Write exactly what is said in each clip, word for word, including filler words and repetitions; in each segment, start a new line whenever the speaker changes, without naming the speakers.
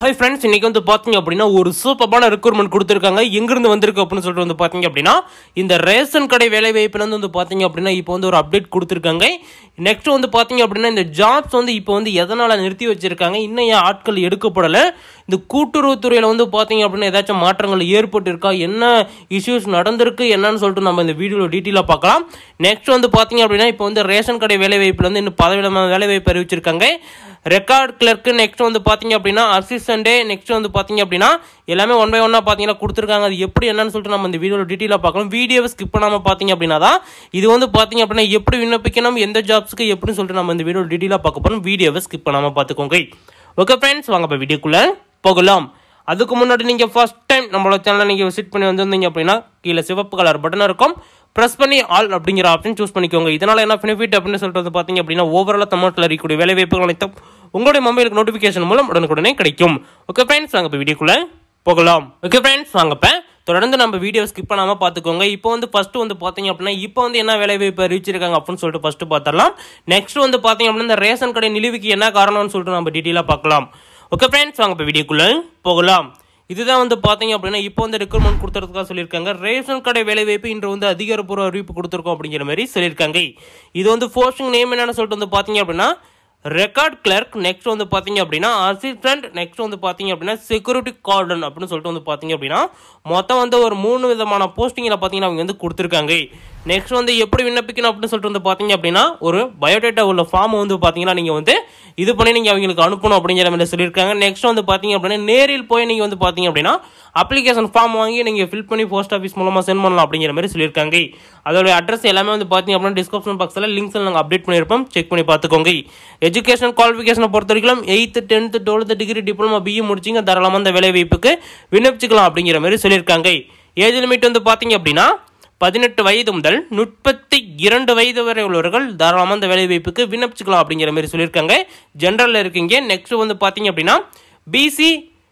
Hi friends, இன்னைக்கு வந்து பாத்தீங்க அப்படினா ஒரு சூப்பரான ரெக்ரூட்மென்ட் கொடுத்திருக்காங்க. எங்க இருந்து வந்திருக்கு அப்படினு சொல்லிட்டு வந்து பாத்தீங்க அப்படினா இந்த ரேஷன் கடை வேலை வாய்ப்புல இருந்து வந்து பாத்தீங்க அப்படினா இப்போ வந்து ஒரு அப்டேட் கொடுத்திருக்காங்க. நெக்ஸ்ட் வந்து பாத்தீங்க அப்படினா இந்த ஜாப்ஸ் வந்து இப்போ வந்து எதனால நிறுத்தி வச்சிருக்காங்க, இன்னும் ஏன் ஆட்கள் எடுக்கப்படல, இந்த கூட்டுறவு துறையில வந்து பாத்தீங்க அப்படினா ஏதாச்சும் மாற்றங்கள் ஏற்பட்டு இருக்கா, என்ன இஷ்யூஸ் நடந்திருக்கு என்னன்னு சொல்லிட்டு நம்ம இந்த வீடியோல டீடைலா பார்க்கலாம். நெக்ஸ்ட் வந்து பாத்தீங்க அப்படினா இப்போ வந்து ரேஷன் கடை வேலை வாய்ப்புல இருந்து இன்னும் பதவியிடமான வேலை வாய்ப்பு அறிவிச்சிருக்காங்க. ரெக்கார்ட் கிளர்க், நெக்ஸ்ட் வந்து பாத்தீங்க அப்படினா அசிஸ்டன்ட், நெக்ஸ்ட் வந்து பாத்தீங்க அப்படினா எல்லாமே ஒன் பை ஒன்னா பாத்தீங்கன்னா கொடுத்திருக்காங்க. அது எப்படி என்னன்னு சொல்லிட்டு நம்ம இந்த வீடியோல டீடைலா பார்க்கலாம். வீடியோவை ஸ்கிப் பண்ணாம பாத்தீங்க அப்படினா தான் இது வந்து பாத்தீங்க அப்படினா எப்படி விண்ணப்பிக்கணும், எந்த ஜாப்ஸ்க்கு எப்படி சொல்லிட்டு நம்ம இந்த வீடியோல டீடைலா பார்க்க போறோம். வீடியோவை ஸ்கிப் பண்ணாம பாத்துக்கோங்க. ஓகே ஃப்ரெண்ட்ஸ், வாங்க இப்ப வீடியோக்குள்ள போகலாம். அதுக்கு முன்னாடி நீங்க ஃபர்ஸ்ட் டைம் நம்மளோட சேனலை நீங்க விசிட் பண்ணி வந்திருந்தீங்க அப்படின்னா கீழே சிவப்பு கலர் பட்டன் இருக்கும், பிரஸ் பண்ணி ஆல் அப்படிங்கிற ஆப்ஷன் சூஸ் பண்ணிக்கோங்க. இதனால என்ன பெனிஃபிட் அப்படின்னு சொல்லிட்டு பாத்தீங்க அப்படின்னா ஓவரால் தமிழ்நாட்டில் இருக்கக்கூடிய வேலை வாய்ப்புகள் அனைத்தும் உங்களுடைய மொபைலுக்கு நோட்டிஃபிகேஷன் மூலம் உடனுக்குடனே கிடைக்கும். ஓகே ஃப்ரெண்ட்ஸ், வாங்க இப்போ வீடியோக்குள்ள போகலாம். ஓகே ஃப்ரெண்ட்ஸ், வாங்க இப்போ தொடர்ந்து நம்ம வீடியோ ஸ்கிப் பண்ணாம பாத்துக்கோங்க. இப்போ வந்து ஃபர்ஸ்ட் வந்து பாத்தீங்க அப்படின்னா இப்போ வந்து என்ன வேலை வாய்ப்பு அறிவிச்சிருக்காங்க அப்படின்னு சொல்லிட்டு ஃபர்ஸ்ட் பார்த்தரலாம். நெக்ஸ்ட் வந்து பாத்தீங்க அப்படின்னா இந்த ரேஷன் கடை நிலுவைக்கு என்ன காரணம்னு சொல்லிட்டு நம்ம டீடைலா பார்க்கலாம். ஓகே ஃப்ரெண்ட்ஸ், வாங்க இப்போ வீடியோக்குள்ள போகலாம். இதுதான் வந்து பாத்தீங்க அப்படின்னா இப்போ வந்து ரெக்ரூட்மெண்ட் கொடுத்துறதுக்காக சொல்லியிருக்காங்க. ரேஷன் கடை வேலை வாய்ப்பு இன்று வந்து அதிகாரப்பூர்வ அறிவிப்பு கொடுத்துருக்கோம் அப்படிங்கிற மாதிரி சொல்லியிருக்காங்க. இது வந்து போஸ்டிங் நேம் என்னன்னு சொல்லிட்டு வந்து பாத்தீங்க அப்படின்னா ரெக்கார்ட் கிளர்க், நெக்ஸ்ட் வந்து பாத்தீங்க அப்படின்னா அசிஸ்டன்ட், நெக்ஸ்ட் வந்து பாத்தீங்க அப்படின்னா செக்யூரிட்டி கார்டன் அப்படின்னு சொல்லிட்டு வந்து பாத்தீங்க அப்படின்னா மொத்தம் வந்து ஒரு மூணு விதமான போஸ்டிங்ல பாத்தீங்கன்னா அவங்க வந்து கொடுத்துருக்காங்க. நெக்ஸ்ட் வந்து எப்படி விண்ணப்பிக்கணும் அப்படின்னு சொல்லிட்டு வந்து பாத்தீங்க அப்படின்னா ஒரு பயோடேட்டா உள்ள ஃபார்ம் வந்து பாத்தீங்கன்னா நீங்க வந்து இது பண்ணி நீங்க அவங்களுக்கு அனுப்பணும் அப்படிங்கிற மாதிரி சொல்லியிருக்காங்க. நெக்ஸ்ட் வந்து பாத்தீங்க அப்படின்னா நேரில் போய் நீங்க வந்து பாத்தீங்க அப்படின்னா அப்ளிகேஷன் ஃபார்ம் வாங்கி நீங்க ஃபில் பண்ணி போஸ்ட் ஆஃபீஸ் மூலமா சென்ட் பண்ணலாம் அப்படிங்கிற மாதிரி சொல்லியிருக்காங்க. அதோட அட்ரஸ் எல்லாமே வந்து பாத்தீங்க அப்படின்னா டிஸ்கிரிப்ஷன் பாக்ஸ்ல லிங்க்ஸ் நாங்கள் அப்டேட் பண்ணியிருப்போம், செக் பண்ணி பார்த்துக்கோங்க. எஜுகேஷன் குவாலிஃபிகேஷனை பொறுத்த வரைக்கும் eight tenth twelfth degree diploma BE முடிச்சிங்க தாராளமாக அந்த வேலை வாய்ப்புக்கு விண்ணப்பிச்சுக்கலாம் அப்படிங்கிற மாதிரி சொல்லியிருக்காங்க. ஏஜ் லிமிட் வந்து பாத்தீங்க அப்படின்னா பதினெட்டு வயது முதல் முப்பத்தி இரண்டு வயது வரை உள்ளவர்கள் தாராளமாக இந்த வேலை வாய்ப்புக்கு விண்ணப்பிச்சுக்கலாம் அப்படிங்கிற மாதிரி சொல்லியிருக்காங்க. ஜென்ரலில் இருக்கீங்க. நெக்ஸ்ட் வந்து பார்த்தீங்க அப்படின்னா பிசி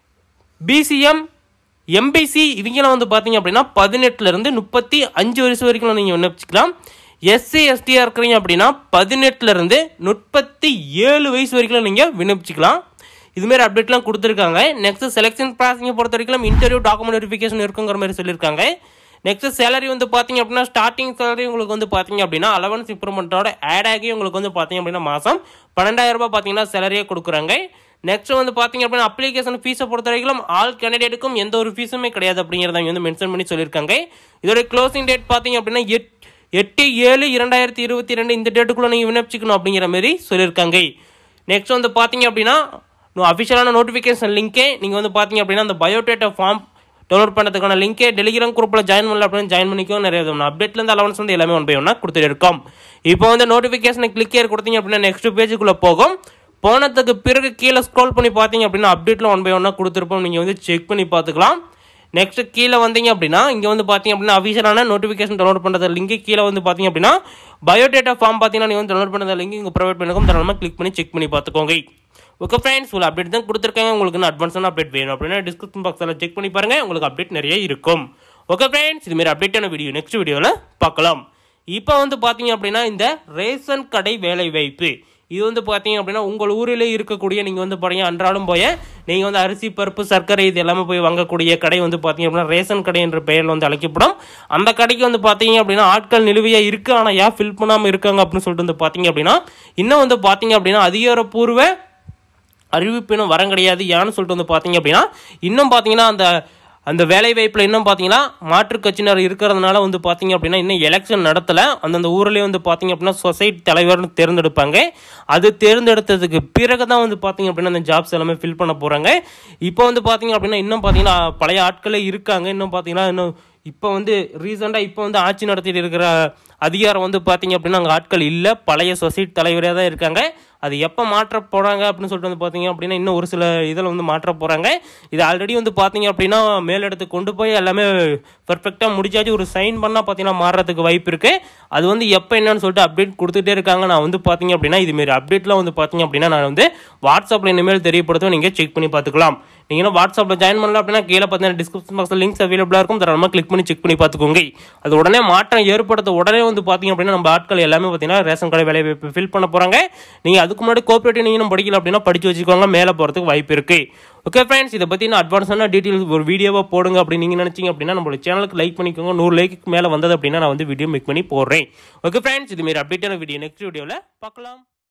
பிசிஎம் எம்பிசி இவங்கெல்லாம் வந்து பார்த்தீங்க அப்படின்னா பதினெட்டுல இருந்து முப்பத்தி அஞ்சு வருஷம் வரைக்கும் நீங்கள் விண்ணப்பிச்சுக்கலாம். எஸ்சி எஸ்டியா இருக்கிறீங்க அப்படின்னா பதினெட்டுல இருந்து முப்பத்தி ஏழு வயசு வரைக்கும் நீங்கள் விண்ணப்பிச்சுக்கலாம். இதுமாரி அப்டேட்லாம் கொடுத்துருக்காங்க. நெக்ஸ்ட் செலெக்ஷன் ப்ராசஸிங்கை பொறுத்த வரைக்கும் இன்டர்வியூ டாக்குமெண்ட் வெரிஃபிகேஷன் இருக்குங்கிற மாதிரி சொல்லியிருக்காங்க. நெக்ஸ்ட் சேலரி வந்து பார்த்தீங்க அப்படின்னா ஸ்டார்டிங் சேலரி உங்களுக்கு வந்து பார்த்தீங்க அப்படின்னா அலவன்ஸ் இம்ப்ரூவ்மெண்ட்டோட ஆட் ஆகி உங்களுக்கு வந்து பார்த்தீங்க அப்படின்னா மாதம் பன்னெண்டாயிரம் ரூபாய் பார்த்தீங்கன்னா சேலரியே கொடுக்குறாங்க. நெக்ஸ்ட் வந்து பார்த்தீங்க அப்படின்னா அப்ளிகேஷன் ஃபீஸை பொறுத்த வரைக்கும் ஆல் கேண்டிடேட்டுக்கும் எந்த ஒரு ஃபீஸுமே கிடையாது அப்படிங்கிறத வந்து மென்ஷன் பண்ணி சொல்லியிருக்காங்க. இதோட க்ளோசிங் டேட் பார்த்தீங்க அப்படின்னா எட் எட்டு ஏழு இரண்டாயிரத்தி இருபத்தி ரெண்டு இந்த டேட்டுக்குள்ளே நீங்கள் விண்ணப்பிச்சிக்கணும் அப்படிங்கிற மாதிரி சொல்லியிருக்காங்க. நெக்ஸ்ட் வந்து பார்த்தீங்க அப்படின்னா அஃபிஷியலான நோட்டிஃபிகேஷன் லிங்கே நீங்கள் வந்து பார்த்தீங்க அப்படின்னா அந்த பயோடேட்டா ஃபார்ம் டவுன்லோட் பண்ணுறதுக்கான லிங்கே டெலிகிராம் குரூப்பில் ஜாயின் பண்ணல அப்படின்னு ஜாயின் பண்ணிக்கோ. நிறைய அப்டேட்லேருந்து அலவன்ஸ் வந்து எல்லாமே ஒன் பை ஒன்னா கொடுத்துட்டு இருக்கோம். இப்போ வந்து நோட்டிஃபிகேஷனை கிளிக் ஏர் கொடுத்தீங்க அப்படின்னா நெக்ஸ்ட் பேஜுக்குள்ளே போகும். போனதுக்கு பிறகு கீழே ஸ்க்ரோல் பண்ணி பார்த்தீங்க அப்படின்னா அப்டேட்டில் ஒன் பை ஒன்னா கொடுத்துருப்போம், நீங்கள் வந்து செக் பண்ணி பார்த்துக்கலாம். நெக்ஸ்ட் கீழே வந்தீங்க அப்படின்னா இங்கே வந்து பார்த்தீங்க அப்படின்னா அஃபிஷியலான நோட்டிஃபிகேஷன் டவுன்லோட் பண்ணுறது லிங்க் கீழே வந்து பார்த்தீங்க அப்படின்னா பயோடேட்டா ஃபார்ம் பார்த்தீங்கன்னா நீங்கள் வந்து டவுன்லோட் பண்ணுற லிங்க் இங்கே ப்ரொவைட் பண்ணிருக்கோம். தாராளமாக கிளிக் பண்ணி செக் பண்ணி பார்த்துக்கோங்க. ஓகே ஃப்ரெண்ட்ஸ், உங்களுக்கு அப்டேட் தான் கொடுத்துருக்காங்க. உங்களுக்கு அட்வான்ஸான அப்டேட் வேணும் அப்படின்னா டிஸ்கிரிப்ஷன் பாக்ஸில் செக் பண்ணி பாருங்க, உங்களுக்கு அப்டேட் நிறைய இருக்கும். ஓகே ஃப்ரெண்ட்ஸ், இதுமாரி அப்டேட்டான வீடியோ நெக்ஸ்ட் வீடியோவில் பார்க்கலாம். இப்போ வந்து பார்த்தீங்க அப்படின்னா இந்த ரேஷன் கடை வேலை வாய்ப்பு இது வந்து பார்த்தீங்க அப்படின்னா உங்கள் ஊரிலே இருக்கக்கூடிய நீங்கள் வந்து பாருங்க அன்றாடம் போய் நீங்கள் வந்து அரிசி பருப்பு சர்க்கரை இது எல்லாமே போய் வாங்கக்கூடிய கடை வந்து பார்த்தீங்க அப்படின்னா ரேஷன் கடை என்ற பெயரில் வந்து அழைக்கப்படும். அந்த கடைக்கு வந்து பார்த்தீங்க அப்படின்னா ஆட்கள் நிலுவையாக இருக்குது, ஆனால் ஏன் ஃபில் பண்ணாமல் இருக்காங்க அப்படின்னு சொல்லிட்டு வந்து பார்த்தீங்க அப்படின்னா இன்னும் வந்து பார்த்தீங்க அப்படின்னா அதிகாரப்பூர்வ அறிவிப்பு இன்னும் வர கிடையாது. ஏன்னு சொல்லிட்டு வந்து பார்த்தீங்க அப்படின்னா இன்னும் பார்த்தீங்கன்னா அந்த அந்த வேலை வாய்ப்பில் இன்னும் பார்த்தீங்கன்னா மாற்றுக் கட்சியினர் இருக்கிறதுனால வந்து பார்த்தீங்க அப்படின்னா இன்னும் எலெக்ஷன் நடத்தலை. அந்தந்த ஊர்லேயே வந்து பார்த்தீங்க அப்படின்னா சொசைட்டி தலைவர்னு தேர்ந்தெடுப்பாங்க. அது தேர்ந்தெடுத்ததுக்கு பிறகு தான் வந்து பார்த்தீங்க அப்படின்னா அந்த ஜாப்ஸ் எல்லாமே ஃபில் பண்ண போகிறாங்க. இப்போ வந்து பார்த்தீங்க அப்படின்னா இன்னும் பார்த்தீங்கன்னா பழைய ஆட்களே இருக்காங்க. இன்னும் பார்த்தீங்கன்னா இன்னும் இப்போ வந்து ரீசெண்டாக இப்போ வந்து ஆட்சி நடத்திட்டு இருக்கிற அதிகாரம் வந்து பார்த்தீங்க அப்படின்னா அங்கே ஆட்கள் இல்லை, பழைய சொசைட்டி தலைவரே தான் இருக்காங்க. அது எப்போ மாற்ற போகிறாங்க அப்படின்னு சொல்லிட்டு வந்து பார்த்தீங்க அப்படின்னா இன்னும் ஒரு சில இதில் வந்து மாற்ற போகிறாங்க. இது ஆல்ரெடி வந்து பார்த்தீங்க அப்படின்னா மேலிடத்துக்கு கொண்டு போய் எல்லாமே பர்ஃபெக்டாக முடிச்சாச்சு, ஒரு சைன் பண்ணால் பார்த்தீங்கன்னா மாறுறதுக்கு வாய்ப்பு இருக்குது. அது வந்து எப்போ என்னன்னு சொல்லிட்டு அப்டேட் கொடுத்துட்டே இருக்காங்க. நான் வந்து பார்த்தீங்க அப்படின்னா இதுமாரி அப்டேட்லாம் வந்து பார்த்தீங்க அப்படின்னா நான் வந்து வாட்ஸ்அப்பில் இனிமேல் தெரியப்படுத்தும், நீங்கள் செக் பண்ணி பார்த்துக்கலாம். நீங்கள் வாட்ஸ்அப்பில் ஜாயின் பண்ணல அப்படின்னா கீழே பார்த்தீங்கன்னா டிஸ்கிரிப்ஷன் பாக்ஸில் லிங்க்ஸ் அவைலபிளாக இருக்கும், தாராளமாக கிளிக் பண்ணி செக் பண்ணி பார்த்துக்கோங்க. அது உடனே மாற்றம் ஏற்படுத்த உடனே வந்து பார்த்தீங்க அப்படின்னா நம்ம ஆட்கள் எல்லாமே பார்த்தீங்கன்னா ரேஷன் கடை வேலை ஃபில் பண்ண போகிறாங்க. நீங்கள் அதுக்கு முன்னாடி கோஆபரேட்டிவ் நீங்கள் படிக்கல அப்படின்னா படிச்சு வச்சுக்கோங்க, மேலே போகிறதுக்கு வாய்ப்பு இருக்குது. ஓகே ஃப்ரெண்ட்ஸ், இதை பற்றி நான் அட்வான்ஸான டீட்டெயில்ஸ் ஒரு வீடியோவாக போடுங்க அப்படின்னு நீங்கள் நினச்சிங்க அப்படின்னா நம்மளோட சேனலுக்கு லைக் பண்ணிக்கோங்க. நூறு லைக்கு மேலே வந்தது அப்படின்னா நான் வந்து வீடியோ மேக் பண்ணி போடுறேன். ஓகே ஃப்ரெண்ட்ஸ், இதுமாரி அப்டேட்டான வீடியோ நெக்ஸ்ட் வீடியோவில் பார்க்கலாம்.